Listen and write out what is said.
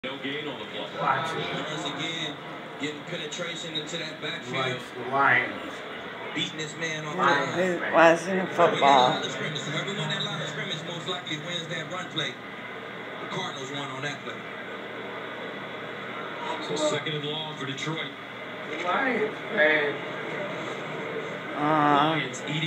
No gain on the play. Watch it. Once again, getting penetration into that backfield. Lions. Beating this man on Watching football. Whoever won that line of scrimmage most likely wins that run play. The Cardinals won on that play. So second and long for Detroit. Lions, man. Lions eating.